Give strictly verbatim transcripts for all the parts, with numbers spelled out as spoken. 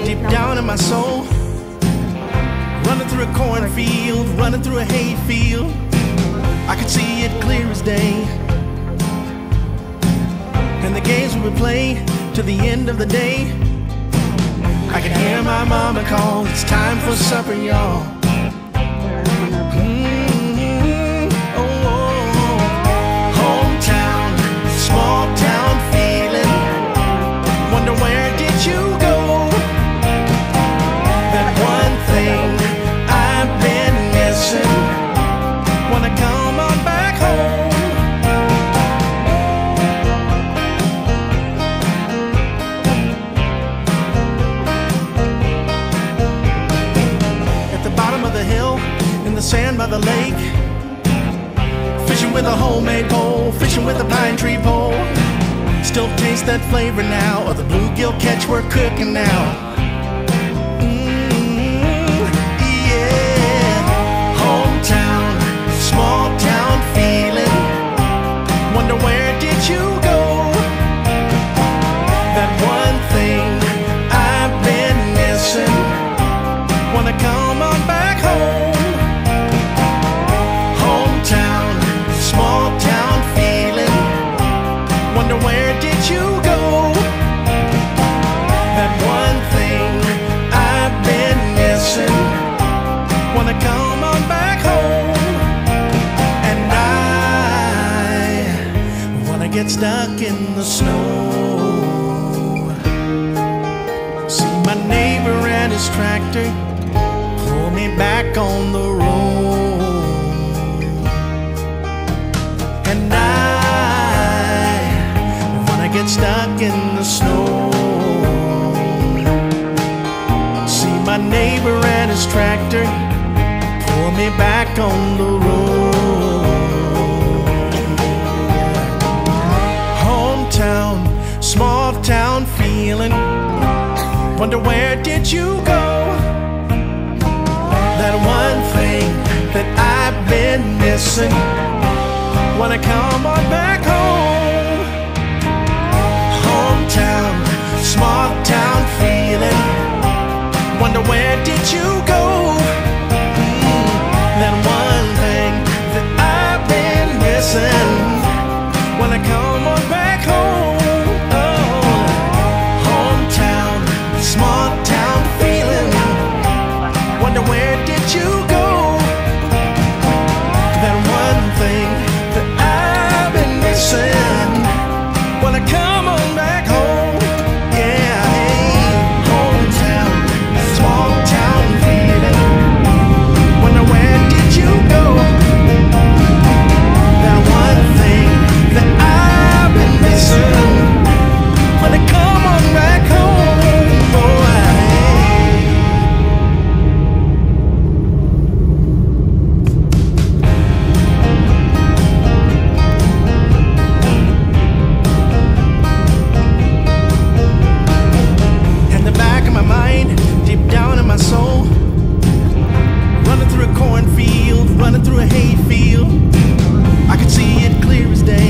deep down in my soul. Running through a cornfield, running through a hayfield. I could see it clear as day. And the games we would play to the end of the day. I could hear my mama call, it's time for supper, y'all. Mm-hmm. Oh, oh, oh. Hometown, small town feeling. Wonder where did you go? That one thing I've been missing. Wanna come on back home. At the bottom of the hill, in the sand by the lake, fishing with a homemade pole, fishing with a pine tree pole. Still taste that flavor now of the bluegill catch we're cooking now. Mm, yeah. Hometown, small town feeling. Wonder where did you go? That one thing I've been missing. Wanna come on back home. Hometown, small town feeling. Wonder where did you go? That one thing I've been missing. Wanna come on back home. And I wanna get stuck in the snow. See my neighbor and his tractor pull me back on the road. And I wanna get stuck in the snow. See my neighbor and his tractor pull me back on the road. Hometown, small town feeling. Wonder where did you go? That one thing that I've been missing. Wanna come on back home. Hometown, small town feeling. Wonder where did you go? Mm, that one thing that I've been missing. Wanna come on back home. Oh, hometown, small town feeling. Wonder where did you go? That one thing that I've been missing. Wanna come on back home. Yeah, hey, hometown, small town feeling. Wonder where did you go? That one thing that I've been missing. Wanna come on back home. Oh, hey. In the back of my mind, deep down in my soul, running through a cornfield, running through a hayfield. I could see it clear as day.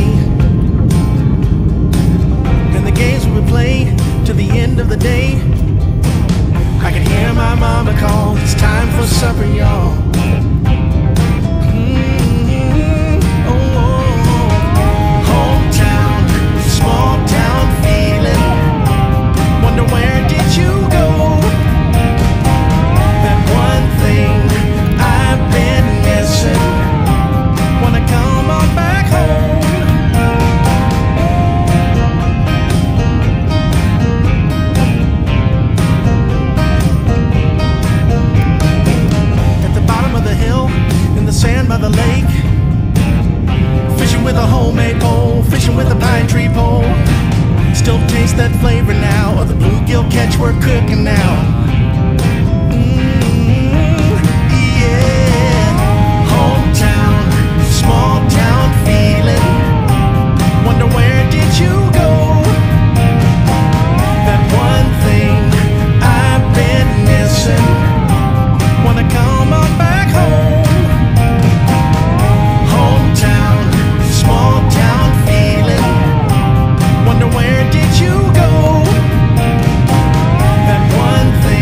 And the games we would play to the end of the day. I could hear my mama call, it's time for supper, y'all. Mm-hmm. Oh, oh, oh. Hometown, small town feeling. Wonder where did you go? That one thing I've been missing. Wanna come on back home. At the bottom of the hill, in the sand by the lake, fishing with a homemade pole, fishing with a pine tree pole. Still taste that flavor now of the bluegill catch we're cooking now. Mm, yeah. Hometown, small town feeling. Wonder where did you go? That one thing I've been missing. Wanna come on back home. Hometown, small town feeling. Wonder where did you go? That one thing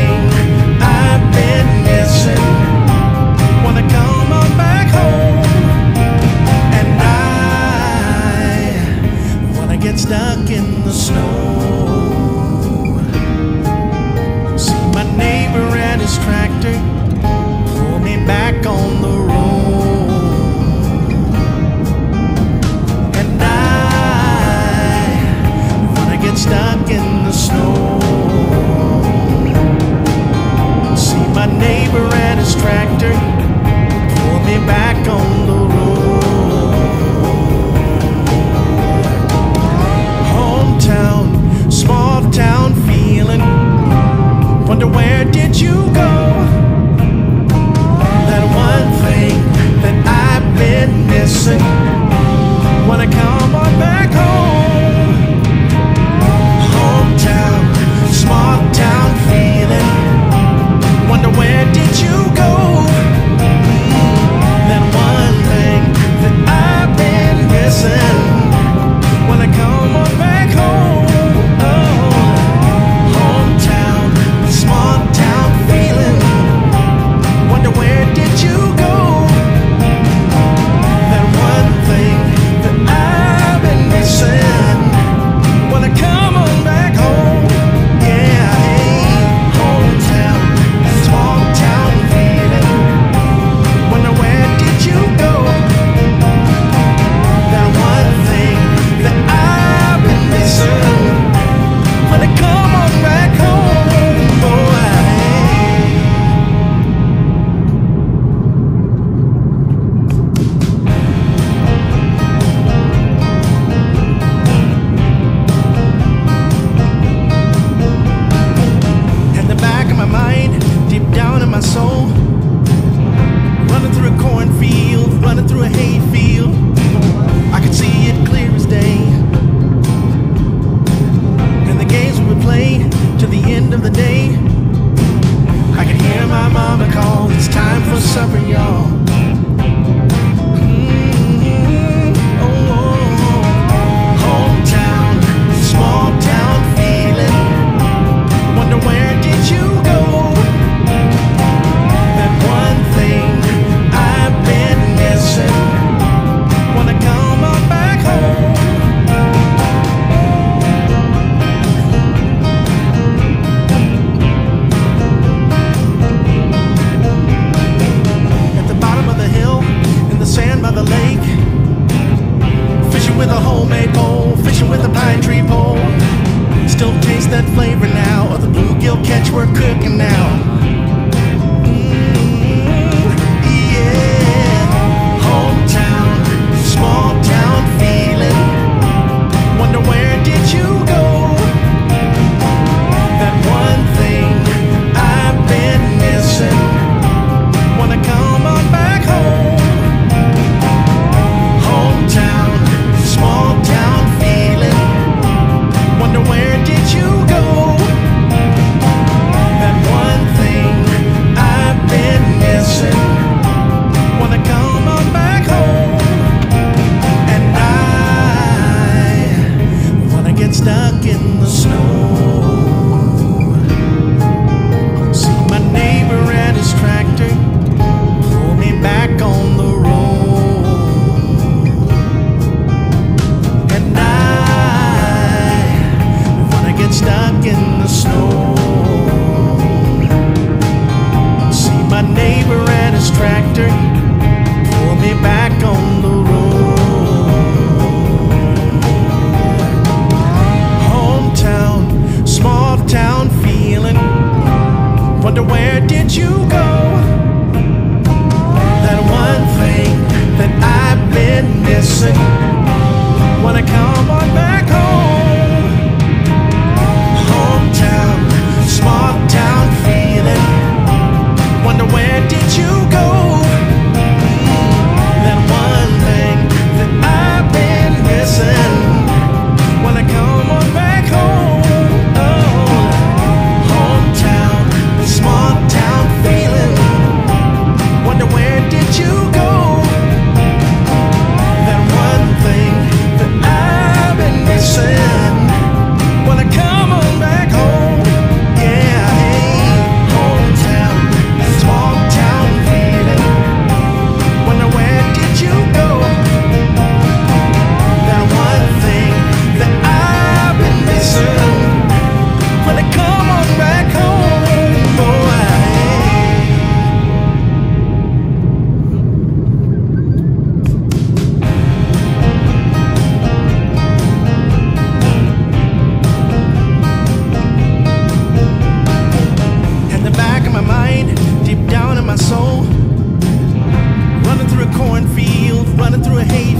back on the road. And I wanna get stuck in the snow. See my neighbor and his tractor pull me back on the road. Hometown, small town feeling. Wonder where did you go? That one thing that I've been missing. Wanna come on back home. Hometown, small town feeling. Wonder where did you go? That one thing that I've been missing. Wanna come on back home. Oh, hometown, small town feeling. Wonder where did you go? That one thing that I've been missing. Wanna come on back home. Yeah, hey, hometown, small town feeling. Wonder where did you go? That one thing that I've been missing. Wanna come on back home, boy. In the back of my mind, deep down in my soul, running through a cornfield, running through a hayfield, I could see it clear as day. And the games we would play to the end of the day, I could hear my mama call, it's time for supper, y'all. Mm, oh, oh, oh. Hometown, small town feeling. Wonder where did you go? That one thing I've been missing. Wanna come on back home. At the bottom of the hill, in the sand by the lake, fishing with a homemade pole, fishing with a pine tree pole. Still taste that flavor now of the bluegill catch we're cooking now. Mm, yeah, hometown, small town feeling. Wonder where did you go? That one thing I've been missing. Wanna come on back home. Hometown, small town feeling. Wonder where did you go?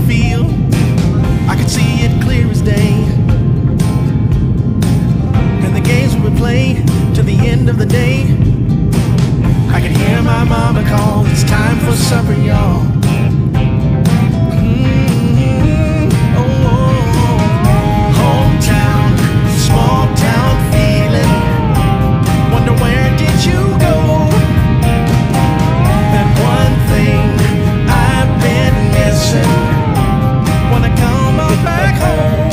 field. I could see it clear as day. And the games we would play to the end of the day. I could hear my mama call, it's time for supper, y'all. Mm-hmm. Oh, oh, oh. Hometown, small town feeling. Wonder where did you go? That one thing I've been missing. Wanna come on back home.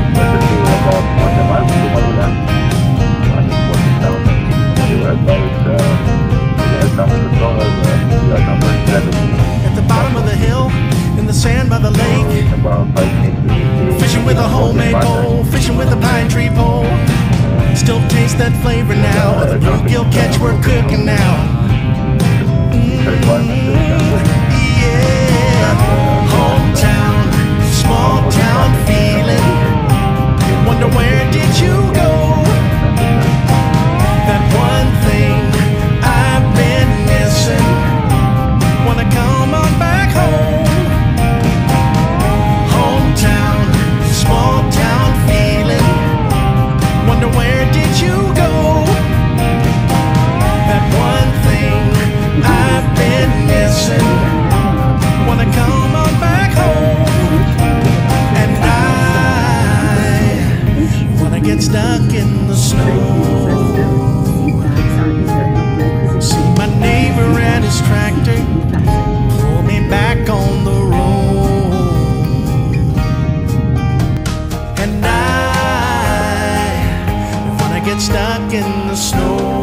At the bottom of the hill, in the sand by the lake, fishing with a homemade pole, fishing with a pine tree pole. Still taste that flavor now, the bluegill catch we're cooking now. Mm-hmm. Yeah, hometown, small town feeling. Wonder where did you go? That one thing I've been missing. Wanna come on back home. Hometown, small town feeling. Wonder where did you go? That one thing I've been missing. Wanna come on back home. And I wanna get stuck in the snow. See my neighbor and his tractor pull me back on the road. And I wanna get stuck in the snow.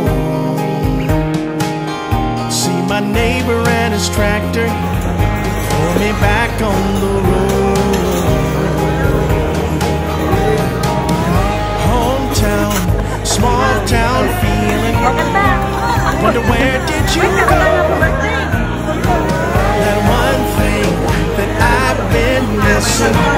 See my neighbor and his tractor pull me back on the road. Hometown, small town feeling. Wonder where did you go? That one thing that I've been missing.